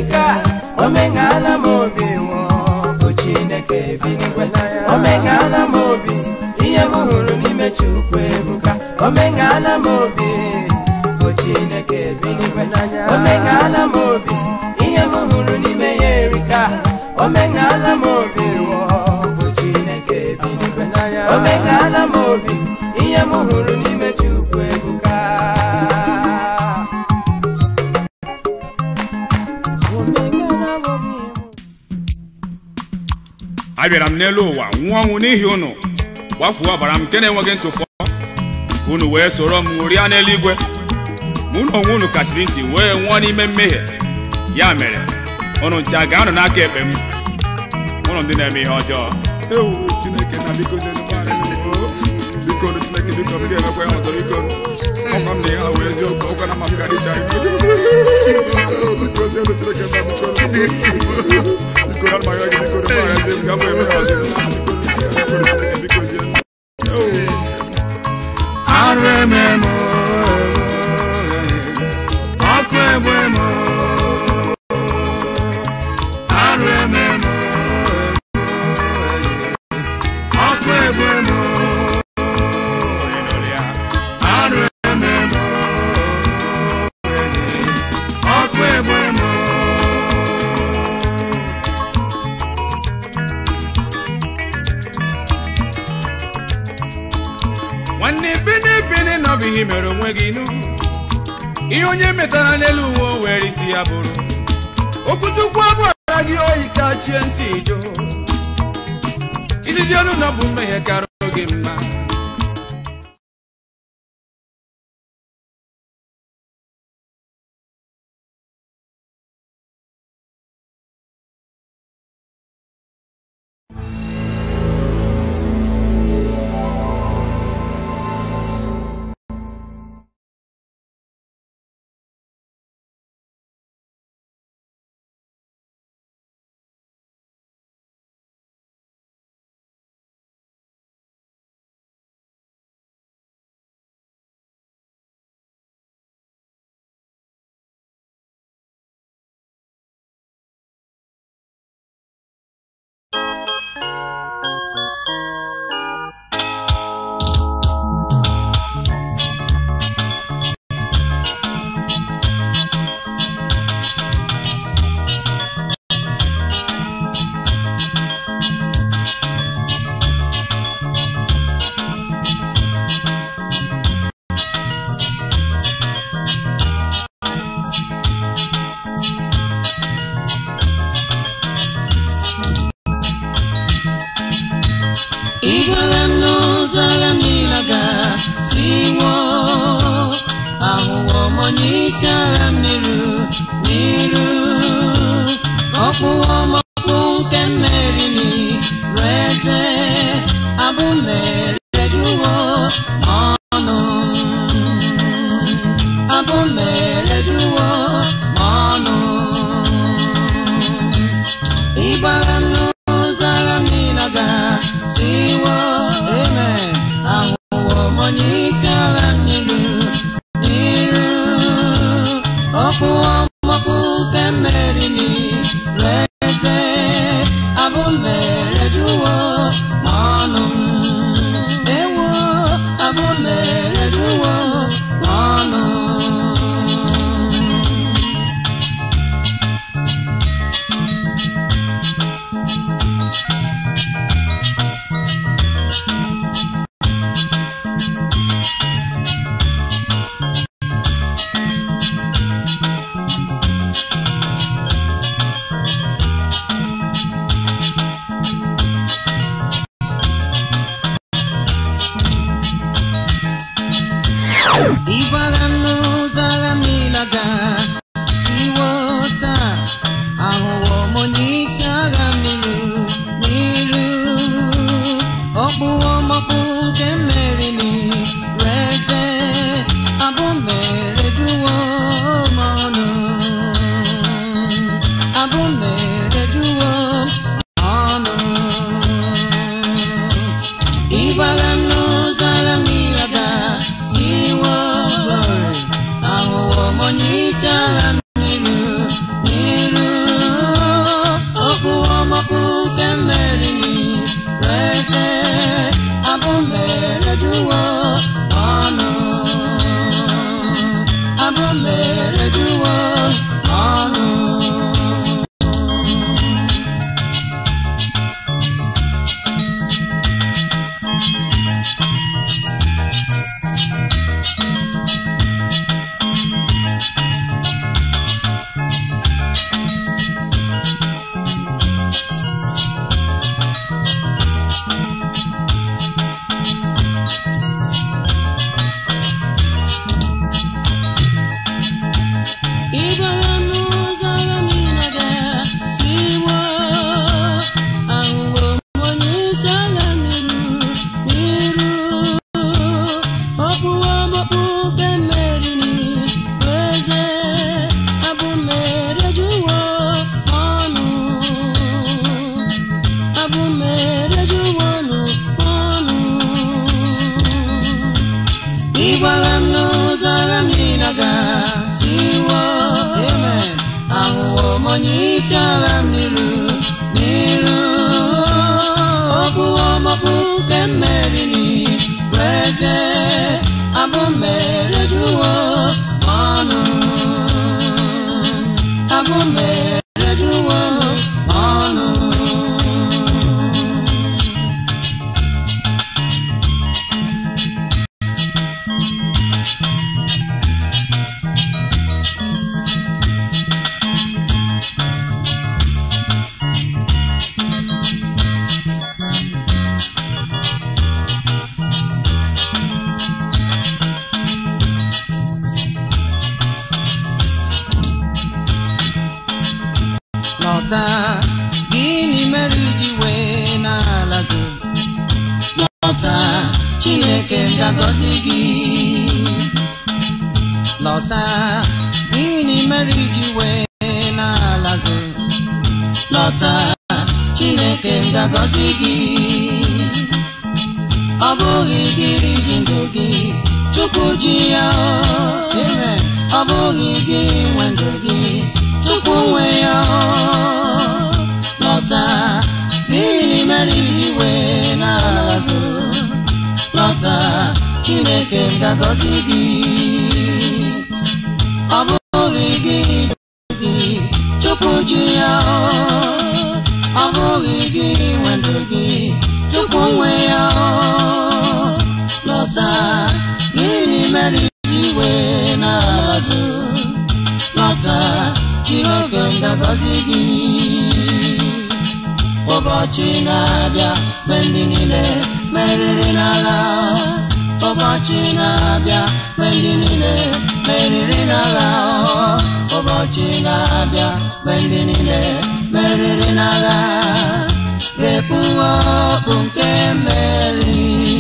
erika omengala mobi wo Chineke binigwe omengala mobi iye muhuru n'ime Chukwu ebuka omengala mobi Chineke binigwe omengala mobi iye muhuru n'ime erika omengala mobi wo Chineke binigwe omengala mobi iye muhuru n'ime Chukwu ebuka abịara m n'elu ụwa nwụọ ọnwụ n'ihi unu gbafuo ọbara m nke na-enweghị ntụpọ unu wee soro m ṅụrịa n'eluigwe mụ na onwe unu kasiri ntị wee nwụọ n'ime mmehie ya mere unu ncha ga-anọ n'aka ekpe m unu ndị na-eme ihe ọjọọ ewu Chineke na biko biko Chineke biko biko emekwa ya ọzọ biko ọkwa m na ya wee eziokwu ọkwa na ma m karịcha ihe mere onwe gị nụ ihe onye metara n'elu uwe were isi ya bụrụ okwuchukwu abụara gị oyi kachie ntị ijo isizi ọnụ na bụ mmehie kara oge mma onye isi agha m n'iru okwu ọgbakpụ nke mmerini weze abụ mere juwo ọnụ abụ mere juwo ọnụ gịnị mere iji wee na-alazu lọta Chineke ga-agọzi gị lọta gịnị mere iji wee na-alazu lọta Chineke ga-agọzi gị ọ bụghị gị ji ndụ gị Chukwu ji ya ọ bụghị gị nwe ndụ gị Chukwu nwe ya lọta gịnị mere iji wee na-azụ lọta Chineke ga-agọzi gị ọ bụghị gị Chukwu ji ya ọ bụghị gị nwe ndụ gị Chukwu nwe ya lọta gịnị mere iji wee na-azụ lọta Chineke ga-agọzi gị ụbọchị na-abịa mgbe ndị niile meriri n'agha ụbọchị na-abịa mgbe ndị niile meriri n'agha ụbọchị na-abịa mgbe ndị niile meriri n'agha ga-ekpu okpu nke mmeri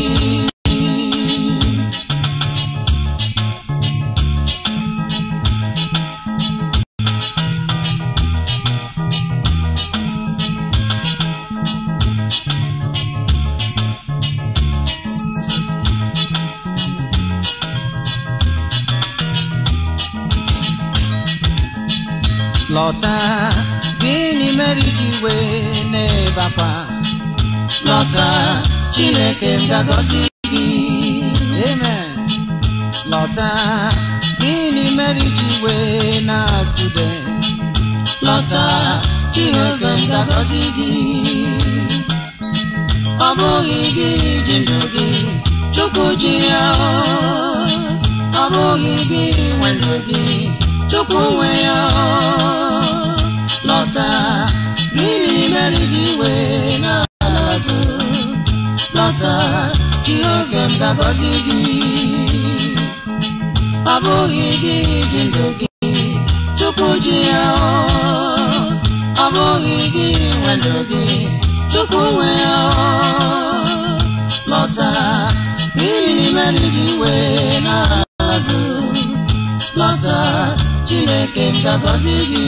lọta gịnị mere iji wee na-ebe akwa lọta Chineke ga-agọzi gị amen lọta gịnị mere iji wee na-asụde lọta Chineke ga-agọzi gị ọ bụghị gị ji ndụ gị Chukwu ji ya ọ bụghị gị nwe ndụ gị Chukwu nwe ya lọta gịnị mere iji wee na-azụ lọta Chineke ga-agọzi gị ọ bụghị gị ji ndụ gị Chukwu ji ya ọ bụghị gị nwe ndụ gị Chukwu nwe ya lọta gịnị mere iji wee na-azụ lọta Chineke ga-agọzi gị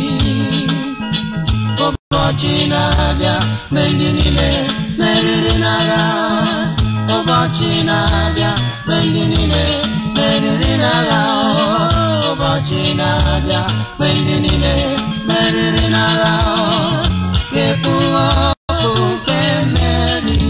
ụbọchị na-abịa mgbe ndị niile meriri n'agha ụbọchị na-abịa mgbe ndị niile meriri n'agha ụbọchị na-abịa mgbe ndị niile meriri n'agha ga-ekpu okpu nke mmeri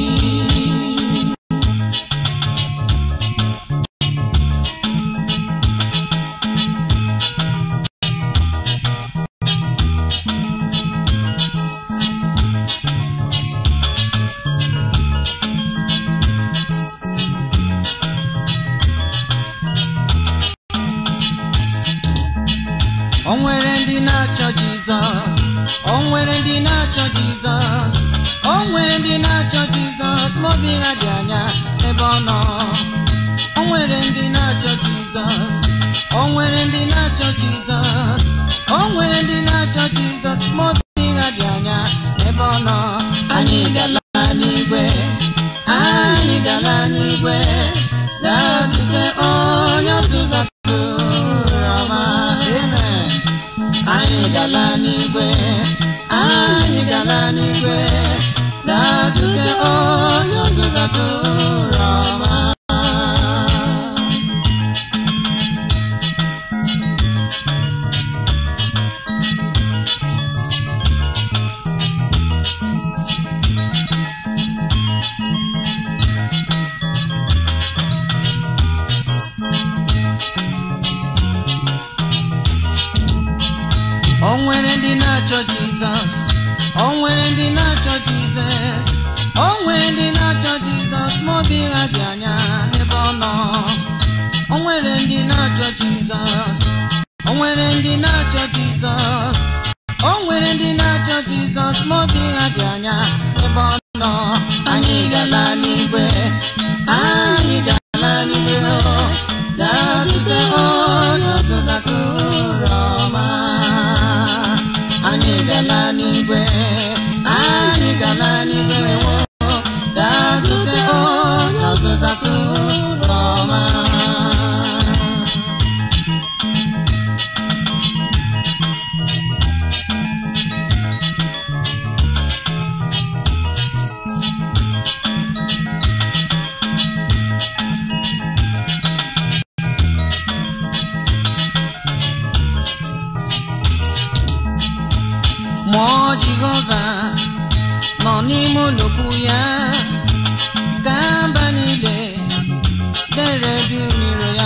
O nwere ndị na-achọ Jizọs o nwere ndị na-achọ Jizọs o nwere ndị na-achọ Jizọs ma obi ha dị anya ebe ọ nọ o nwere ndị na-achọ Jizọs o nwere ndị na-achọ Jizọs o nwere ndị na-achọ Jizọs ma obi ha dị anya ebe ọ nọ anyị gala n'igwe ga-azute onye ọzụzụ atụrụ ọma amen anyị gala n'igwe ga-azute onye ọzụzụ atụrụ ọma O nwere ndị na-achọ Jizọs, o nwere ndị na-achọ Jizọs, o nwere ndị na-achọ Jizọs ma obi ha dị anya n'ebe ọ nọ. O nwere ndị na-achọ Jizọs, o nwere ndị na-achọ Jizọs, o nwere ndị na-achọ Jizọs ma obi ha dị anya n'ebe ọ nọ. Anyị gala n'igwe, anyị gala n'igwe, ga-azute onye ọzụzụ atụrụ ọma. Anyị gala n'igwe, anyị gala n'igwe, ga-azute onye ọzụzụ atụrụ ọma. Mmụọ Jehova nọ n'ime olokwu ya, ka mba niile dere du n'iro ya.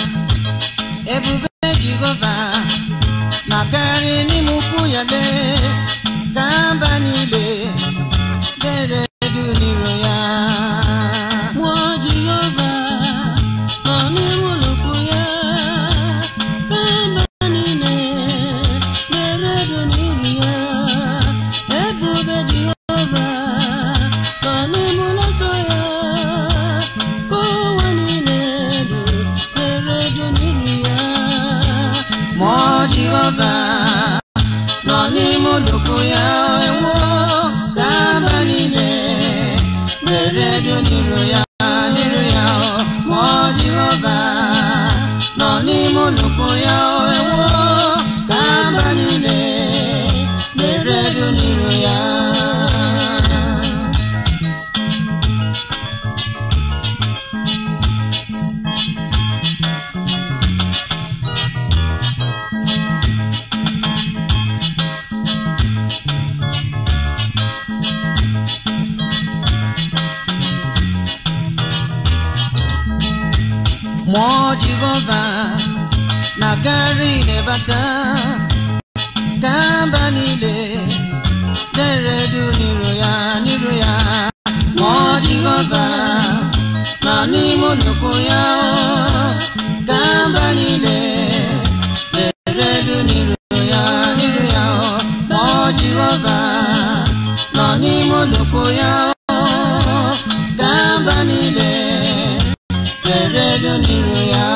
Ebube Jehova na-akarị n'ime ukwu ya lee, ka mba niile dere du n'iro ya. Mmụọ Jehova nọ n'ime olokwu ya, ka mba niile dere du n'iro ya. Ebube Jehova nọ n'ime ụlọ nsọ ya, ka ụwa niile dere du n'iro ya. Mmụọ Jehova nọ n'ime olokwu ya, ewo, ka mba niile dere du n'iro ya, n'iro ya. Mmụọ Jehova nọ n'ime olokwu ya, ewo, ka mba niile dere du n'iro ya. Mmụọ Jehova na-agagharị n'ebata, ka mba niile dere du n'iro ya, n'iro ya. Mmụọ Jehova nọ n'ime olokwu ya, ka mba niile dere du n'iro ya, n'iro ya. Mmụọ Jehova nọ n'ime olokwu ya, ka mba niile dere du n'iro ya.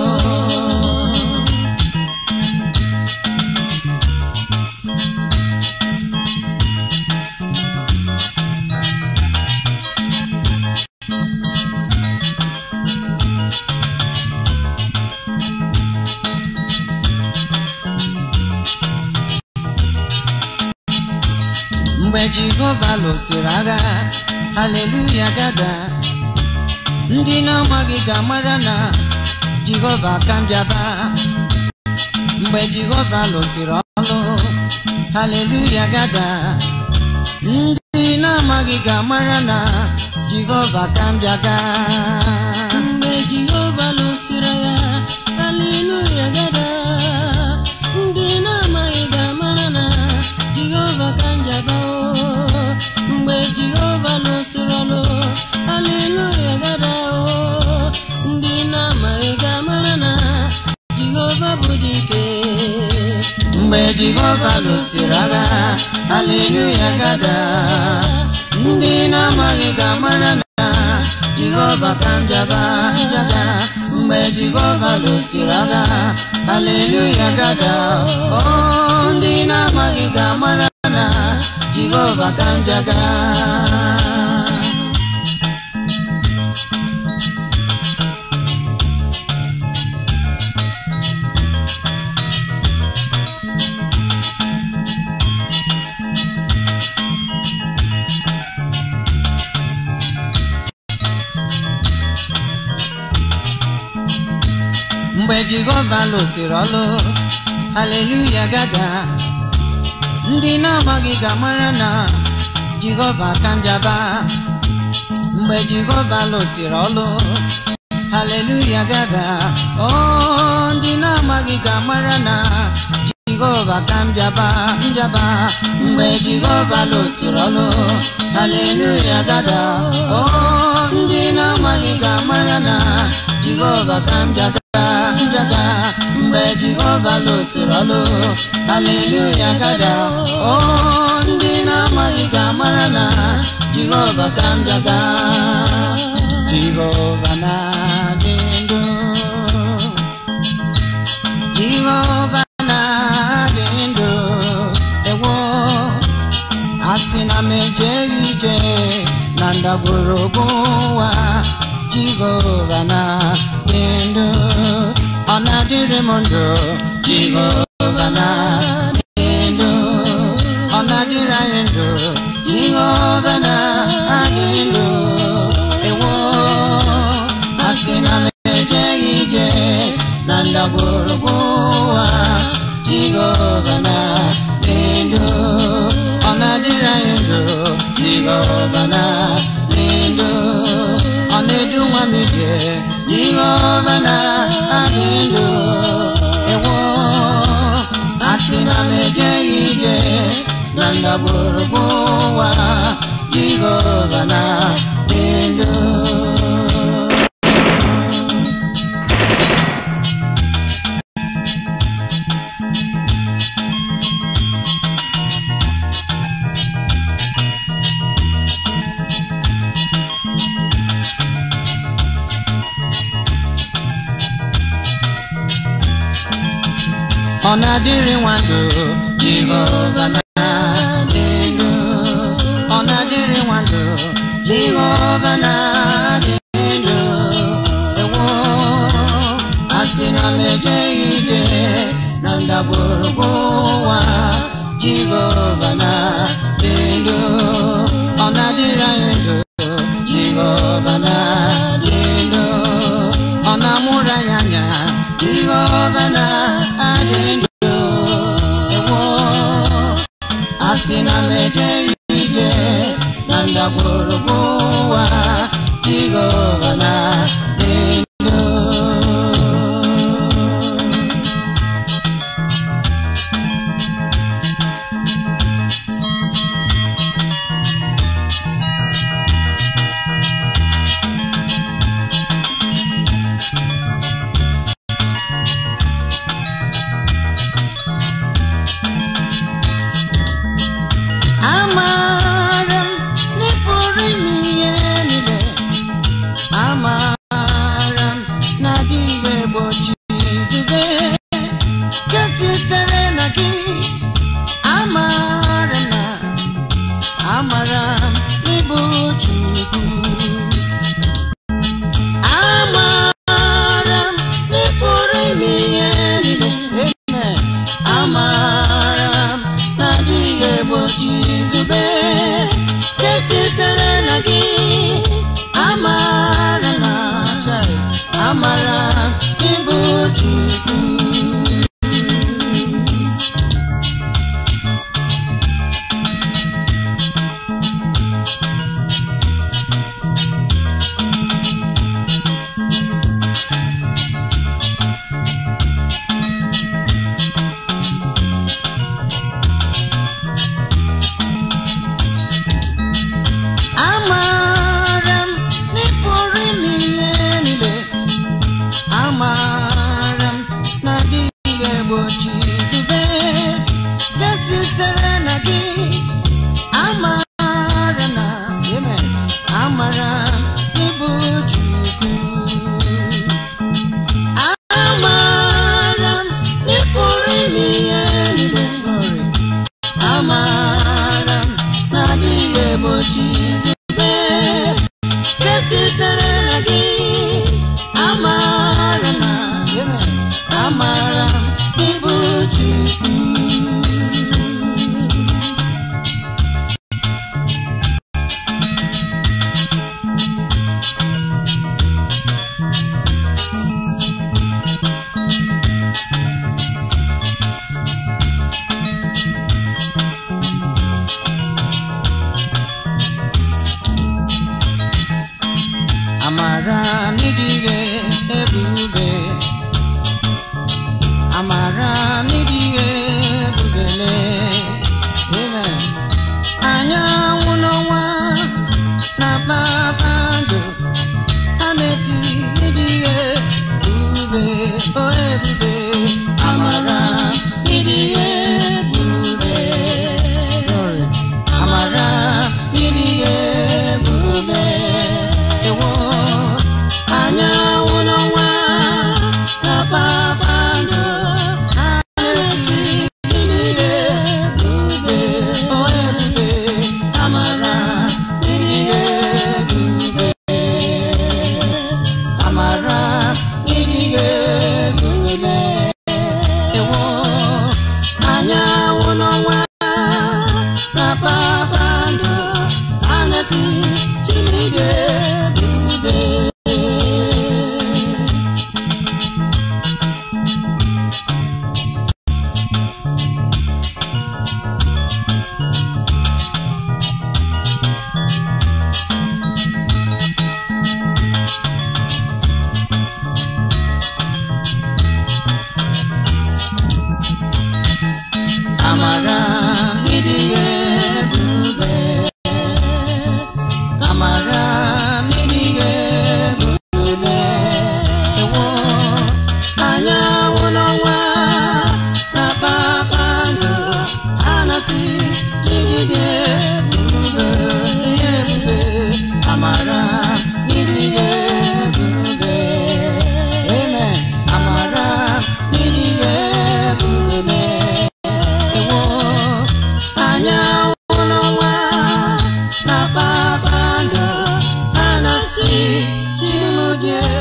Mgbe Jehova lụsịrị agha, haleluya gada, ndị na-amaghị ga-amara na Jehova ka m bịaba. Mgbe Jehova lụsịrị ọlụ, haleluya gada, ndị na-amaghị ga-amara na Jehova ka m bịaga. Mgbe Jehova lụsịrị agha, haleluya gada, ndị na-amaghị ga-amara na Jehova ka m bịaga. Mgbe Jehova lụsịrị ọlụ, haleluya gada, ndị na-amaghị ga-amara na Jehova bụ dike. Mgbe Jehova lụsịrị agha, haleluya gada, ndị na-amaghị ga-amara na Jehova ka m bịaga. Mgbe Jehova lụsịrị agha, haleluya gada, ndị na-amaghị ga-amara na Jehova ka m bịaga. Mgbe Jehova lụsịrị ọlụ, haleluya gada, ndị na-amaghị ga-amara na Jehova ka m bịaba. Mgbe Jehova lụsịrị ọlụ, haleluya gada, ndị na-amaghị ga-amara na Jehova ka njaba mgbe Jehova lụsiri ọlụ haleluya gada ndị na-amaghị ga-amara na Jehova ka njaga mgbe Jehova lụsiri ọlụ haleluya gada ndị na-amaghị ga-amara na Jehova ka njaga Jehova na-adị ndụ Jehova na-adị ndụ ewo asị na m ejeghị ije na ndagwurugwu ụwa Jehova na-adị ndụ ọ na-adịrị m ndụ Jehova na-adị ndụ ọ na-adịrị anyị ndụ Jehova na-adị ndụ ewo asị na m ejeghị ije na ndagwurugwu ụwa Jehova na-adị ndụ ọ na-adịrị anyị ndụ Jehova na-adị ndụ ọ na-edu nwa m ije Jehova na-adị ndụ ewo asị na m ejeghị ije na ndagwurugwu ụwa Jehova na-adị ndụ ọ na-adịrị nwandụ Jehova na-adị ndụ ọ na-adịrị nwandụ Jehova na-adị ndụ ewo asị na m ejeghị ije na ndagwurugwu ụwa Jehova na-adị ndụ ọ na-adịrị anyị ndụ Jehova na-adị ndụ ọ na-amụrụ anyị anya Jehova na-adị ndụ ewo asị na m ejeghị ije na ndagwurugwu ụwa Jehova na-adị ndụ Amara m amara ịdị ebube, amara ịdị ebube, ewo anyanwụ n'ọnwa na kpakpando anasị ịdị ebube, ebube, amara ịdị ebube, amen, amara ịdị ebube, ewo anyanwụ n'ọnwa na kpakpando anasị ịdị ebube.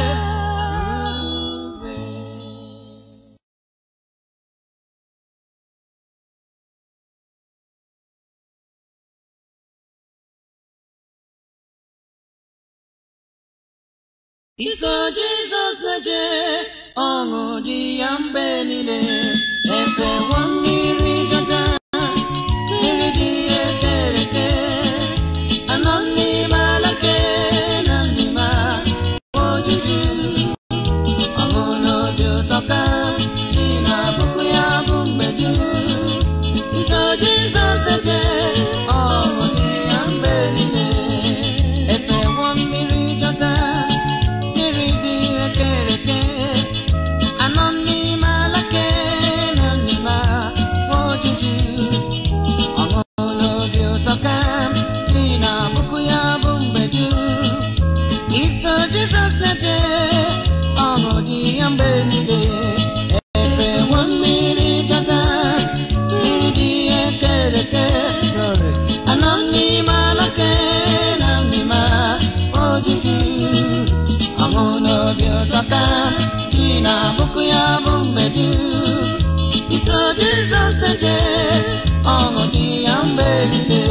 Iso Jizọs na-eje, ọṅụ dị ya mgbe niile, efewo mmiri Jọdan, mmiri dị ekereke, anọ n'ime ala nke na n'ime ojuju, ọṅụ n'obi ụtọ ka dị na puku ya bụ mgbe dum. Iso Jizọs na-eje, ọṅụ dị ya mgbe niile, efewo mmiri Jọdan, mmiri dị ekereke, anọ n'ime ala nke na n'ime ojuju, ọṅụ n'obi ụtọ ka dị na puku ya bụ mgbe dum. Iso Jizọs na-eje, ọṅụ dị ya mgbe niile, efewo mmiri Jọdan, mmiri dị ekereke, anọ n'ime ala nke na n'ime ojuju, ọṅụ n'obi ụtọ ka dị na puku ya bụ mgbe dum. Iso Jizọs na-eje, ọṅụ dị ya mgbe niile.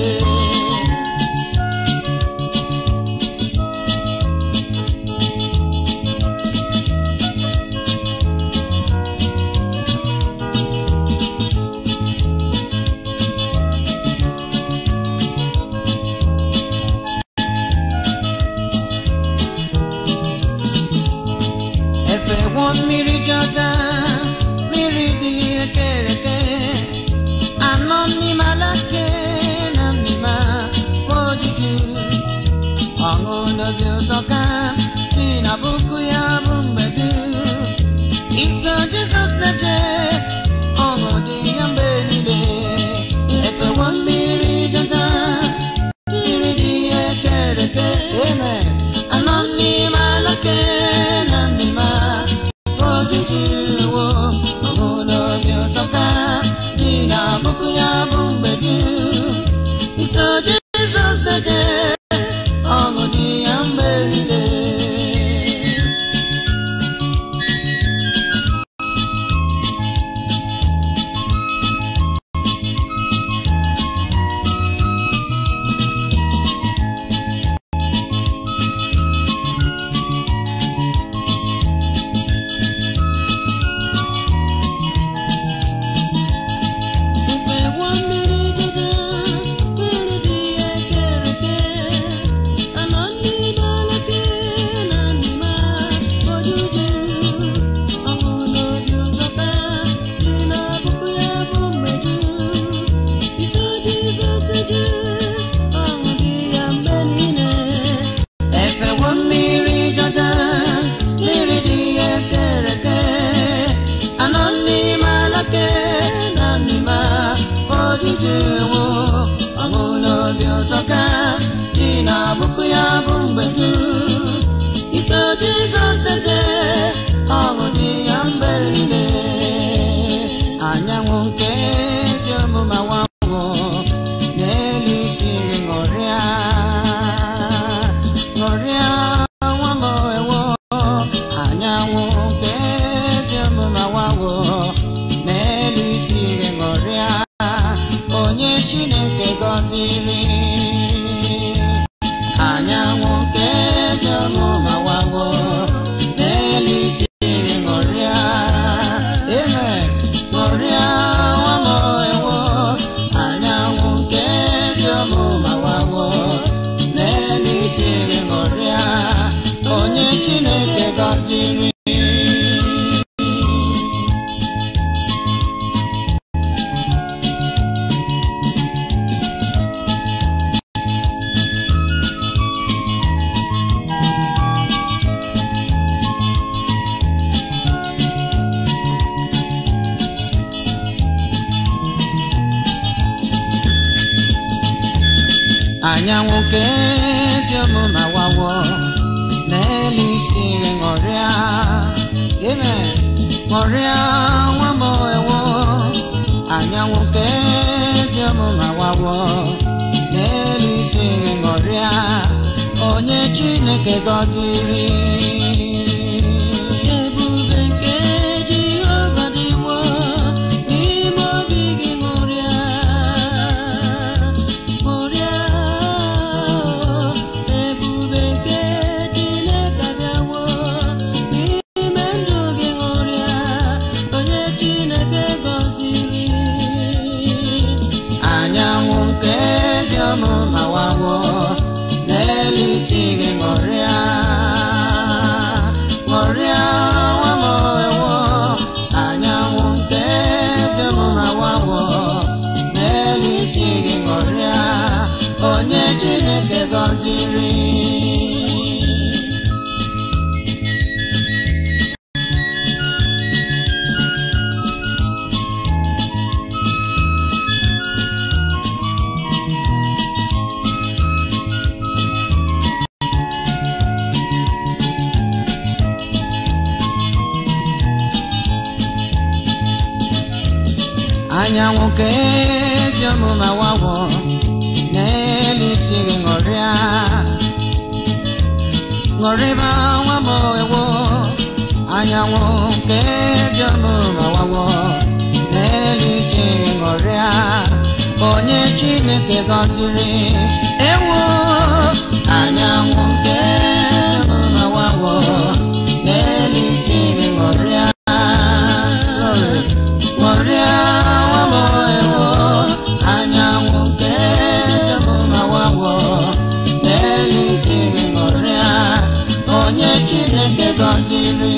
Efewo mmiri Jọdan, mmiri dị ekereke, anọ n'ime ala nke na n'ime ojuju, ọṅụ n'obi ụtọ ka dị na puku ya bụ mgbe dum. Iso Jizọs na-eje, ọṅụ dị ya mgbe niile, efewo mmiri Jọdan, mmiri dị ekereke, amen, anọ n'ime ala nke na n'ime ojuju, ọṅụ n'obi ụtọ ka dị na puku ya bụ mgbe dum. Iso Jizọs na-eje, ọṅụ dị ya mgbe niile. Efewo mmiri Jọdan, mmiri dị ekereke, anọ n'ime ala nke na n'ime ojuju, ọṅụ n'obi ụtọ ka dị na puku ya bụ mgbe dum. Iso Jizọs na-eje, ọṅụ dị ya mgbe niile, efewo mmiri Jọdan, mmiri dị ekereke, anọ n'ime ala nke na n'ime ojuju, ọṅụ n'obi ụtọ ka dị na puku ya bụ mgbe dum. Iso Jizọs na-eje, ọṅụ dị ya mgbe niile, anyanwụ nke ezi omume anyanwụ n'elu isi gị ṅụrịa, ṅụrịa nwa m ewo, anyanwụ nke ezi omume anyanwụ n'elu isi gị ṅụrịa, onye Chineke gọziri, anyanwụ nke ezi omume anyanwụ n'elu isi gị ṅụrịa, amen, ṅụrịa nwa m ewo, anyanwụ nke ezi omume awawo n'elu isi gị ṅụrịa. Amen. Ṅụrịa nwa m ewo, anyanwụ nke ezi omume awawo n'elu isi gị ṅụrịa, onye Chineke gọziri. Ebube nke Jehova dịwo n'ime obi gị ṅụrịa. Ṅụrịa, ebube nke Chineke abịawo n'ime ndụ gị ṅụrịa, onye Chineke gọziri. Anyanwụ nke ezi omume awawo n'elu isi gị ṅụrịa. Ṅụrịa nwa m ewo, anyanwụ nke ezi omume awawo n'elu isi gị ṅụrịa, onye Chineke gọziri. Anyanwụ nke ezi omume awawo n'elu isi gị ṅụrịa. Ṅụrịba nwa m ewo, anyanwụ nke ezi omume awawo n'elu isi gị ṅụrịa, onye Chineke gọziri. Ewo, anyanwụ nke ezi omume awawo n'elu isi gị ṅụrịa. Ṅụrịa nwa m ewo, anyanwụ nke ezi omume awawo n'elu isi gị ṅụrịa, onye Chineke gọziri.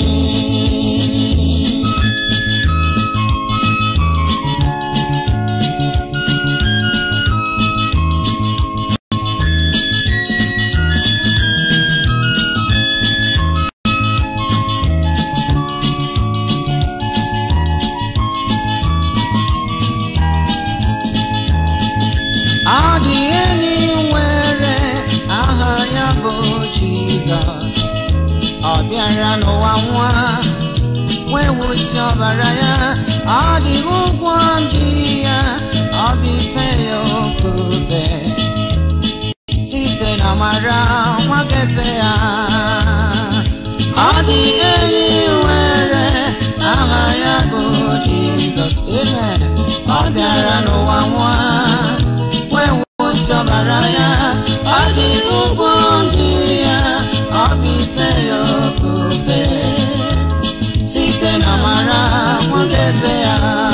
Ọ dị enyi nwere aha ya bụ Jizọs. Ọ bịara n'ụwa nwa wee wụsị ọbara ya. Ọ dị ụgwọ ndị ya, ọ bụ ife ya ofufe site n'amara nwa ga-efe ya. Ọ dị enyi nwere aha ya bụ Jizọs. Amen. Ọ bịara n'ụwa nwa ọbara ya, ọ dị ụgwọ ndị ya, ọ bụ ife ya ofufe site n'amara nwa ga-efe ya.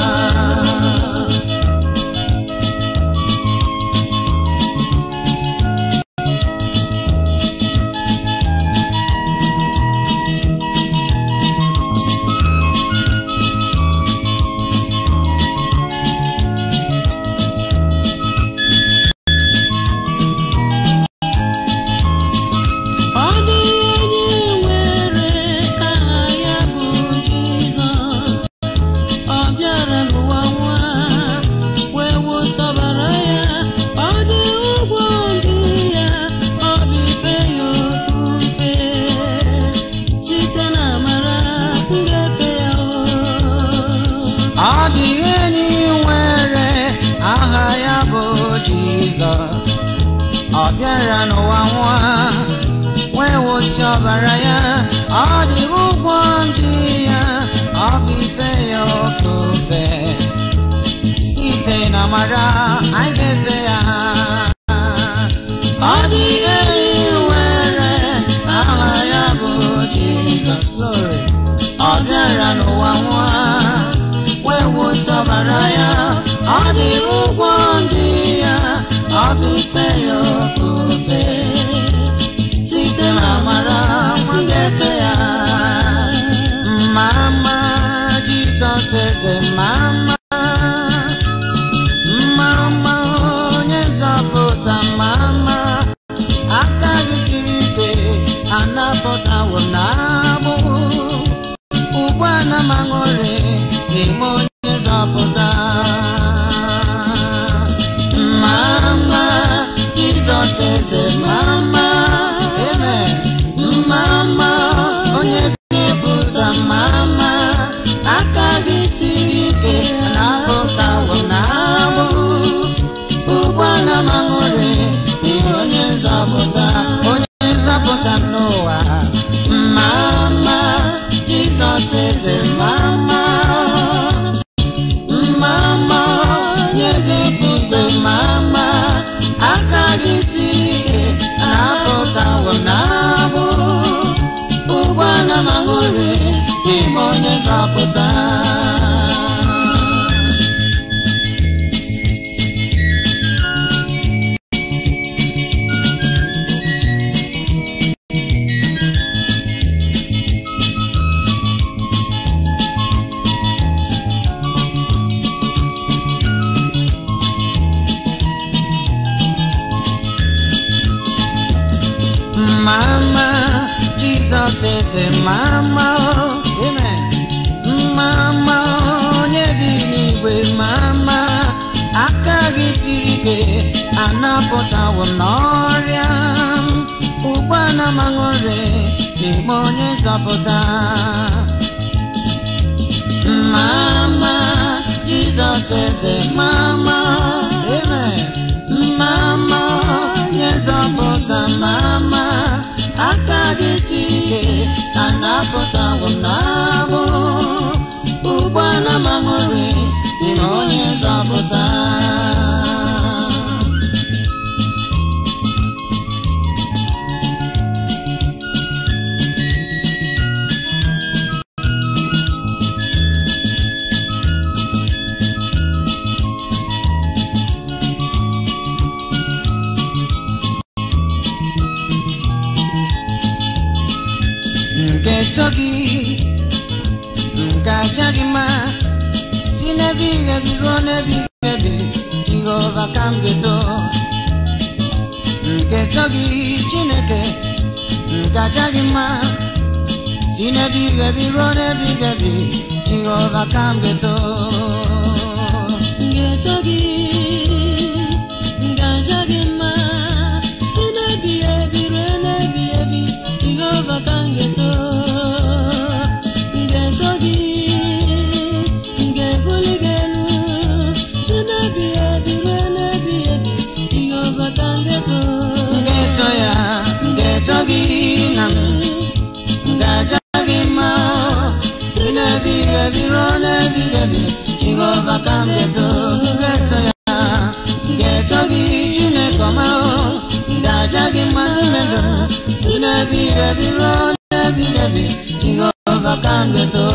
Ọ bịara n'ụwa nwa wee wụsị ọbara ya. Ọ dị ụgwọ ndị ya, ọ bụ ife ya ofufe site n'amara anyị ga-efe ya. Ọ dị enyi nwere aha ya bụ Jizọs. Glory. Ọ bịara n'ụwa nwa wee wụsị ọbara ya. Ọ dị ụgwọ ndị ya, ọ bụ ife ya ofufe site n'amara nwa ga-efe ya. Mama Jizọs eze, mama, mama onye nzọpụta, mama aka gị siri ike anapụtawo n'agbụ. Ugbu a na m aṅụrị n'ime onye nzọpụta. Mama Jizọs eze mama, amen. Mama, onye na-ebute mama, aka gị siri ike na-apụtawo n'agbụ. Ụgbọala mahụrụ ihe onye nzọpụta n'ụwa. Mama, Jizọs eze mama. Mama, onye na-ebute mama, aka gị siri ike na-apụtawo n'agbụ. Ụgbọala mahụrụ n'ime onye nzọpụta. Mama, Jesus is a mama, amen. Mama, onye bi n'igwe mama, aka gị siri ike anapụtawo n'ọrịa. Ụgbọala mahụrụ n'ime onye nzọpụta. Mama, Jesus is a mama, amen. Mama, onye nzọpụta mama, aka gị siri ike anapụtawo n'agbụ. Ụgbọala mahụrụ n'ime onye nzọpụta. Nkechogi, nkajagi ma, sinebi gebi ronebi gebi, Jehova kamgeto. Nkechogi Chineke, nkajagi ma, sinebi gebi ronebi gebi, Jehova kamgeto. Nkechogi, nkajagi ma, sinebi gebi ronebi gebi, Jehova kamgeto. Jehova kamgeto, geto ya, geto gi Chineke ma o, ngajagi manimelo, sinebi ebiro nebi nebi, Jehova kamgeto.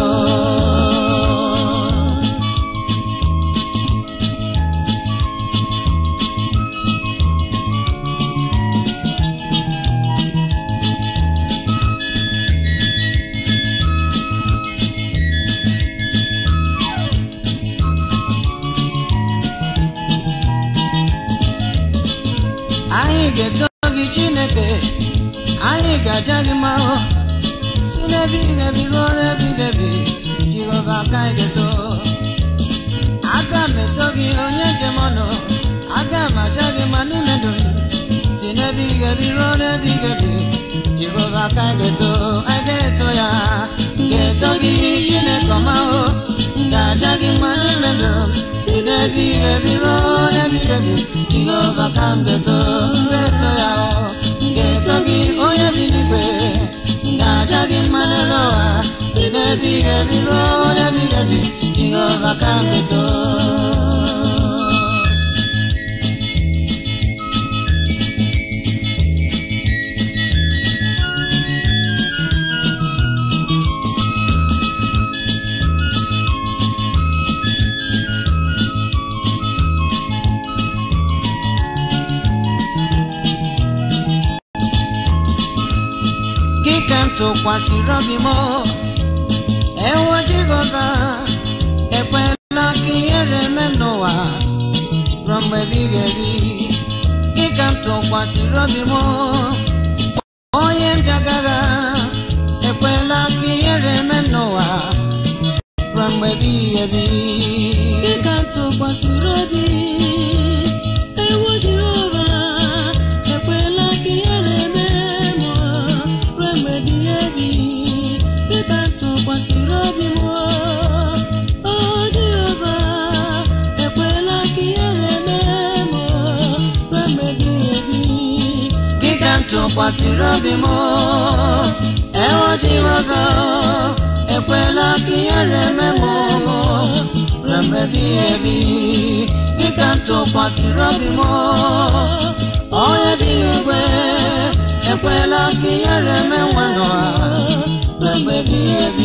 Anyị ga-eto gị Chineke, anyị ga-aja gị ma o, si n'ebi gebi ruo n'ebi gebi, Jehova ka anyị ga-eto. Aga m eto gị onye njem ọnụ, aga m aja gị ma n'ime ndụ m, si n'ebi gebi ruo n'ebi gebi, Jehova ka anyị ga-eto. Anyị ga-eto ya, ga-eto gị Chineke ma o, ga-aja gị ma n'ime ndụ m, si n'ebi gebi ruo n'ebi gebi, Jehova ka m ga-eto. Ga-eto ya o, ga-eto gị onye bi n'igwe, ga-aja gị mma n'elu ụwa, si n'ebi gebi ruo n'ebi gebi, Jehova ka m ga-eto. Tụkwasịrị obi m, ewo Jehova, ekwela ka ihere mee n'ụwa ruo mgbe ebighị ebi. Gị ka m tụkwasịrị obi m, onye njagara, ekwela ka ihere mee n'ụwa ruo mgbe ebighị ebi. Gị ka m tụkwasịrị obi, ewo Jehova, ekwela tụkwasịrị obi m ewo Jehova ekwela ka ihere mee m ruo mgbe ebighị ebi dịka m tụkwasịrị obi m onye bi n'igwe ekwela ka ihere mee nwa n'ụwa ruo mgbe ebighị ebi.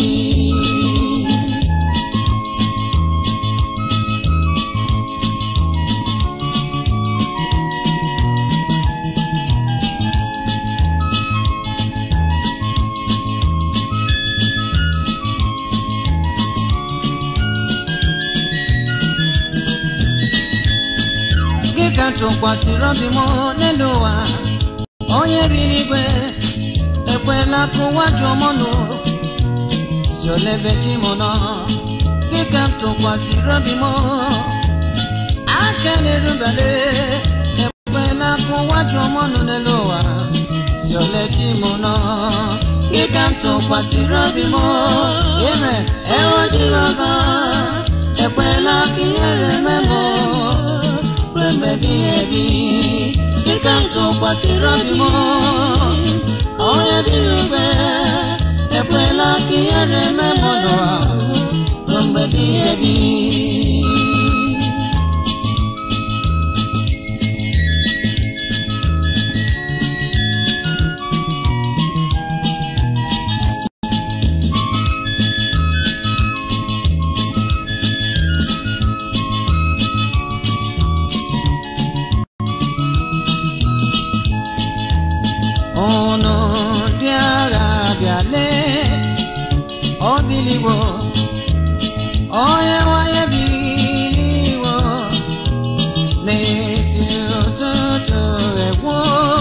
Ka tụkwasịrị obi m n'elu ụwa onye bi n'igwe ekwela ka ụwa jụọ m ọnụ si ole ebe chi m nọ. Gị ka m tụkwasịrị obi m aka na-erubere ekwela ka ụwa jụọ m ọnụ n'elu ụwa si ole chi m nọ. Gị ka m tụkwasịrị obi m ire ewo Jehova ekwela ka ihere mee m mgbe ebighị ebi dịka m tụkwasịrị obi m onye bi n'igwe ekwela ka ihere mee m n'ụwa ruo mgbe ebighị ebi. Unu ndị agha bịale obiliwo onye nwanyị biliwo n'ezi ụtụtụ egwu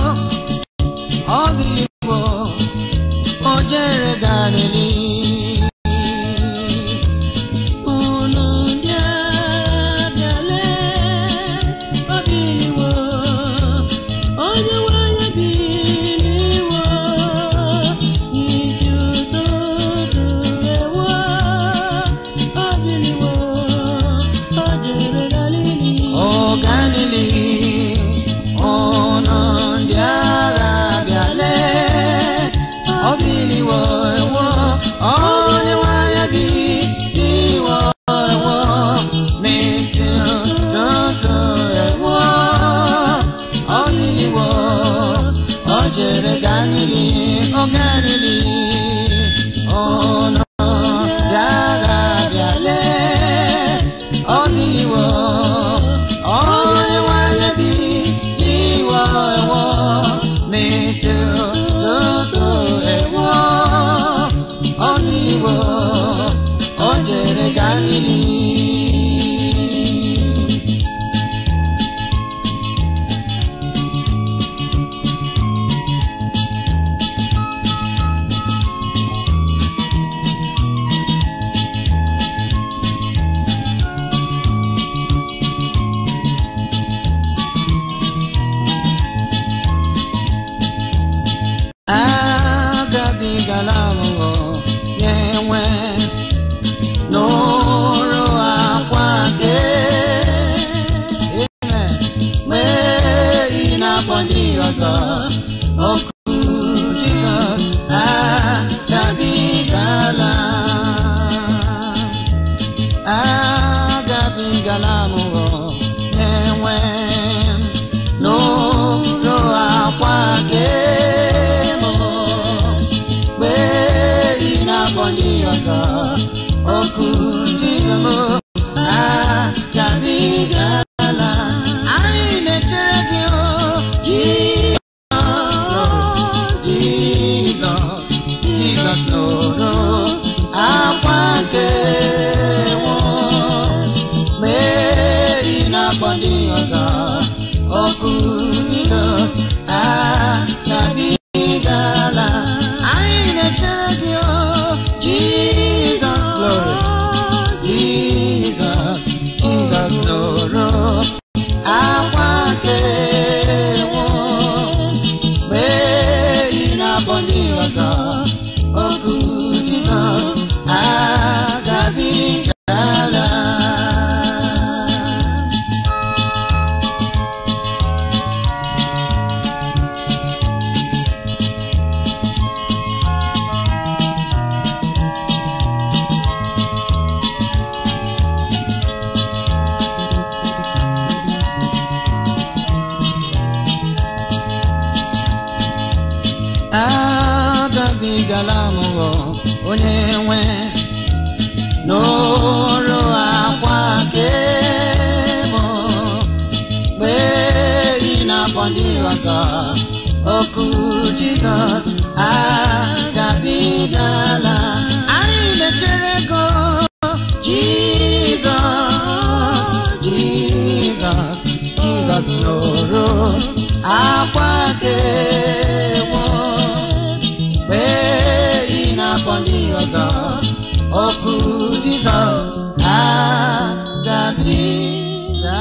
obiliwo o jere Galili. Unu ndị agha bịale obiliwo onye nwanyị biliwo zigala m onye nwe n'ụlọ akwa nke m mgbe ị na-akpọ ndị ọzọ oku Jizọs agabigala. Anyị na-echere go Jizọs n'ụlọ akwa nke m mgbe ị na-akpọ ndị ọzọ oku Jizọs agabigala.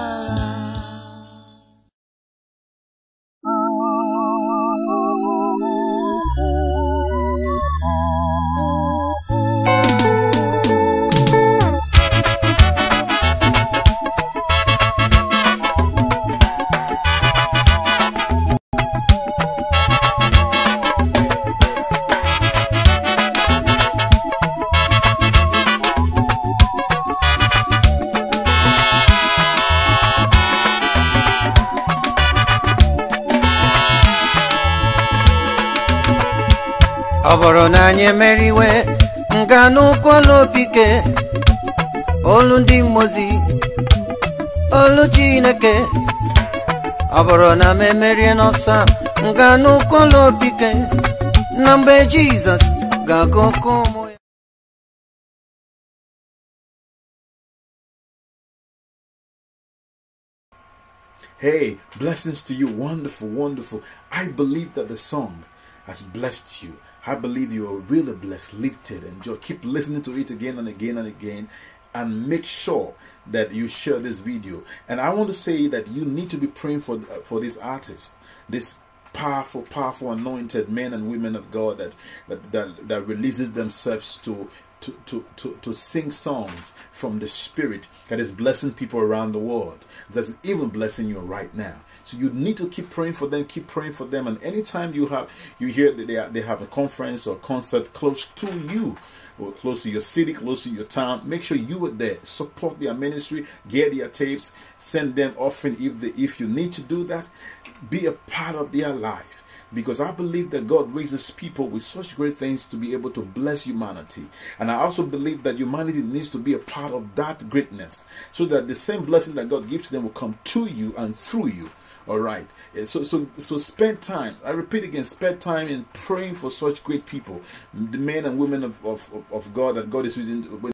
Ọ bụrụ na anyị emeriwe nga n'ụkwụlụ opike olu ndị mmozi olu Chineke. Ọ bụrụ na m emerie n'ọsọ nga n'ụkwụlụ opike na mgbe Jizọs ga-agụ ụkwụ ụmụ ya. Hey, blessings to you. Wonderful, wonderful. I believe that the song has blessed you. I believe you are really blessed, lifted, enjoy. Keep listening to it again and again and again, and make sure that you share this video. And I want to say that you need to be praying for this artist, this powerful, anointed men and women of God that releases themselves to sing songs from the Spirit that is blessing people around the world. That's even blessing you right now. So you need to keep praying for them, and anytime you hear that they have a conference or concert close to you, or close to your city, close to your town, make sure you are there. Support their ministry, get their tapes, send them offering if you need to do that. Be a part of their life. Because I believe that God raises people with such great things to be able to bless humanity. And I also believe that humanity needs to be a part of that greatness, so that the same blessing that God gives to them will come to you and through you. All right. So spend time. I repeat again, spend time in praying for such great people, the men and women of God that God is using